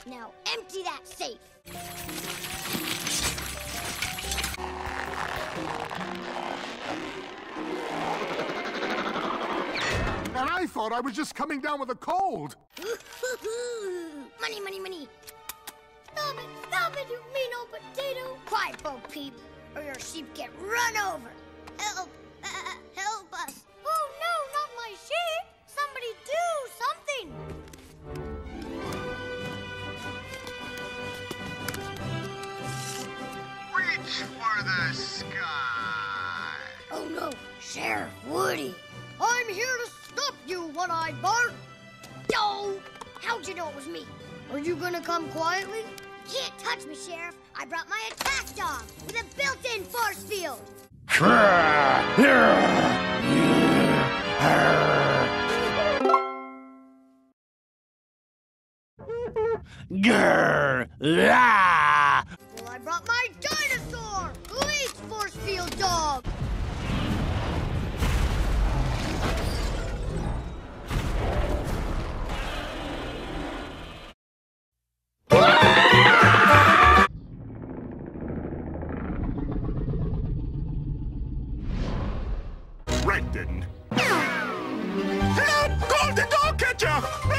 Now empty that safe. And I thought I was just coming down with a cold. Money, money, money. Stop it, you mean old potato. Quiet, Bo Peep, or your sheep get run over. Help, help us. Oh, no, not my sheep. Somebody do something. Reach for the sky. Oh, no, Sheriff Woody. I'm here to stop you, One-Eyed Bart. No! How'd you know it was me? Are you gonna come quietly? Can't touch me, Sheriff. I brought my attack dog with a built-in force field. Well, I brought my dinosaur who eats force field dog. Rainladdin. Help! Call the dog catcher!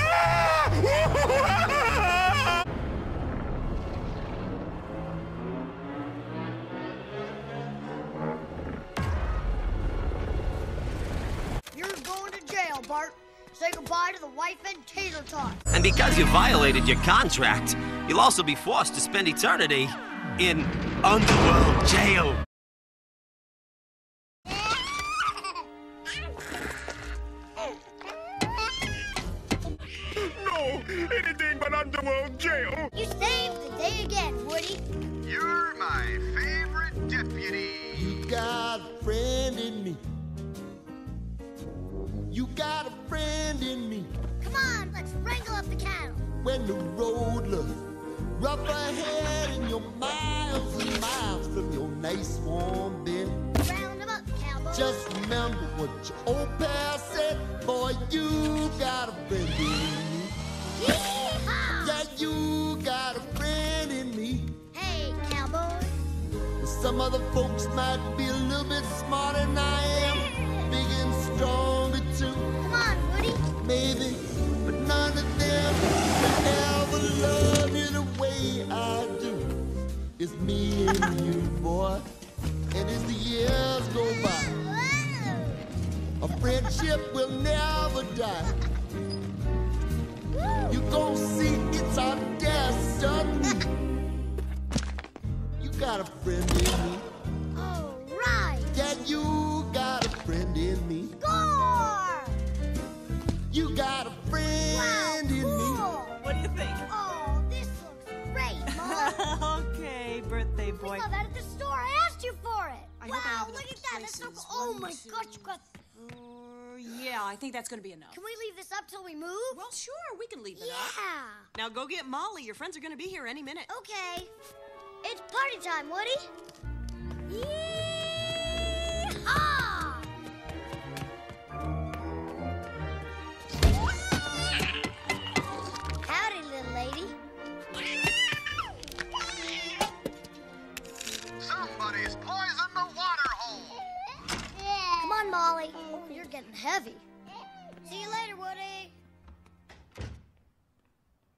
You're going to jail, Bart. Say goodbye to the wife and tater tot. And because you violated your contract, you'll also be forced to spend eternity in underworld jail. No! Anything but underworld jail! You saved the day again, Woody. You're my favorite deputy. You got a friend in me. You got a friend in me. Come on, let's wrangle up the cattle. When the road looks rough ahead and you're miles and miles from your nice warm bed, Round them up, cowboy. just remember what your old pal said. Boy, you got a friend in me. Yee-haw! Yeah, you got a friend in me. Hey, cowboy. Some other folks might be a little bit smarter than I am. Big and stronger too. Come on, Woody. Maybe, but none of them will ever love you the way I do. It's me and you, boy. And as the years go by, a friendship will never die. You gon' see it's our destiny. You got a friend in me. All right. Yeah, you got a friend in me. Score! You got a friend in me. Cool. What do you think? Oh, this looks great, Mom. Okay, birthday boy. I saw that at the store. I asked you for it. I hope I Wow, have look enough at that. That's so places. cool. Oh, One, my two, gosh, you got... Yeah, I think that's gonna be enough. Can we leave this up till we move? Well, sure, we can leave it up. Yeah. Now go get Molly. Your friends are gonna be here any minute. Okay. It's party time, Woody. Yee-haw! Howdy, little lady. Somebody's poisoned the water hole. Come on, Molly. Oh, you're getting heavy. See you later, Woody.